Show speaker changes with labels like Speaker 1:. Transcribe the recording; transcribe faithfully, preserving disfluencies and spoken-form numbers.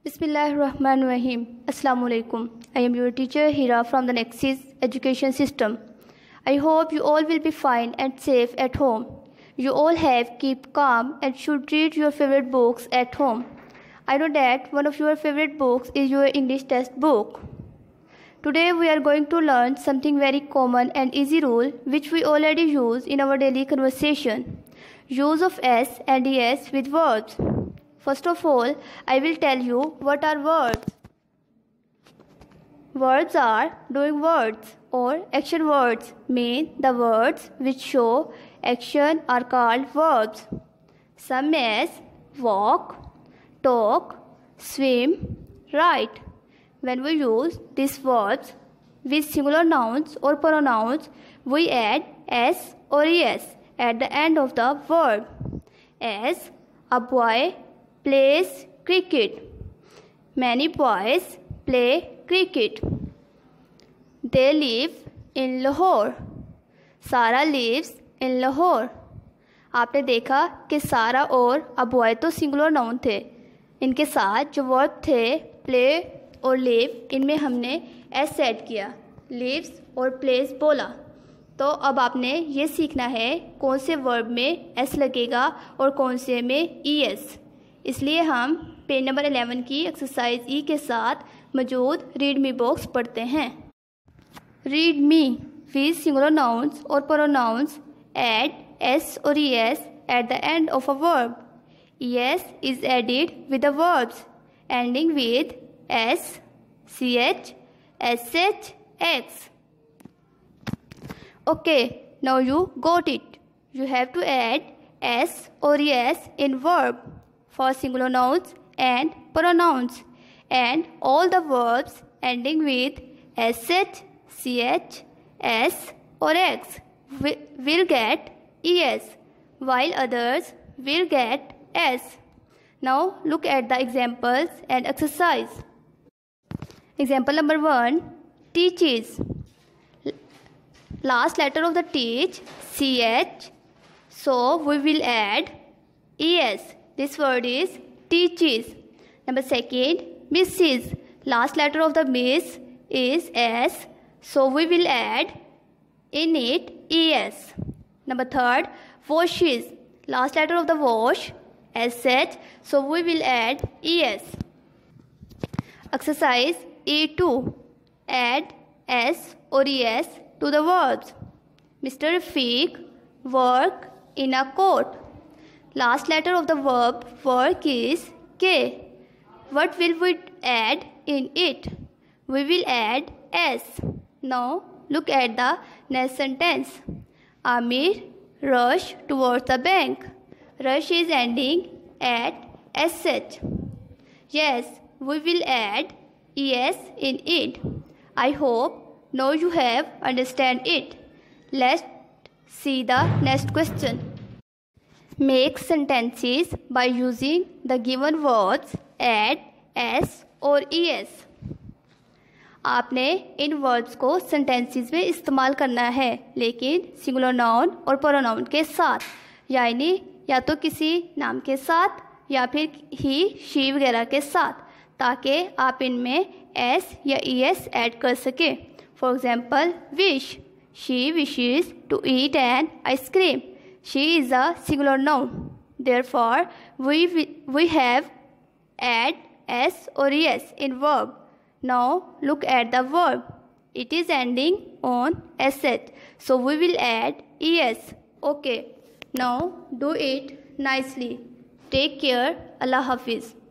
Speaker 1: Bismillahirrahmanirrahim. Assalamu alaikum. I am your teacher Hira from the Nexus Education System. I hope you all will be fine and safe at home. You all have keep calm and should read your favorite books at home. I know that one of your favorite books is your English test book. Today we are going to learn something very common and easy rule which we already use in our daily conversation. Use of S and es with verbs. First of all, I will tell you what are words. Words are doing words or action words, mean the words which show action are called verbs. Some as walk, talk, swim, write. When we use these verbs with singular nouns or pronouns, we add s or es at the end of the verb. As a boy plays cricket. Many boys play cricket. They live in Lahore. Sara lives in Lahore. आपने देखा कि सारा और a boy तो singular noun थे. इनके साथ जो वर्ब थे प्ले और लिव, इनमें हमने एस ऐड किया. लिव्स और प्लेस बोला. तो अब आपने ये सीखना है कौन से वर्ब में एस लगेगा और कौन से में ई एस. इसलिए हम पेज नंबर इलेवन की एक्सरसाइज ई के साथ मौजूद रीड मी बॉक्स पढ़ते हैं. Read me with singular nouns और प्रोनाउंस एड एस और E S at the end of a verb. E S is added with the verbs ending with S, C H, S H, X. Okay, now you got it. You have to add s or es in verb for singular nouns and pronouns, and all the verbs ending with sh, ch, s or x will get es, while others will get s. Now look at the examples and exercise. Example number one, teaches. Last letter of the teach, ch, so we will add es. This word is teaches. Number second, misses. Last letter of the miss is s, so we will add in it es. Number third, washes. Last letter of the wash, sh, so we will add es. Exercise E two. Add s or es to the verbs. Mister Rafiq work in a court. Last letter of the verb work is K. What will we add in it? We will add S. Now look at the next sentence. Amir rush towards the bank. Rush is ending at sh. Yes, we will add es in it. I hope now you have understand it. Let's see the next question. Make sentences by using the given words add, s और es. आपने इन words को sentences में इस्तेमाल करना है, लेकिन singular noun और pronoun के साथ, यानी या तो किसी नाम के साथ या फिर ही, शी वगैरह के साथ, ताकि आप इनमें s या es ऐड कर सकें. For example, wish. She wishes to eat an ice cream. She is a singular noun. Therefore, we we have add s or es in verb. Now look at the verb. It is ending on sh, so we will add es. Okay. Now do it nicely. Take care. Allah Hafiz.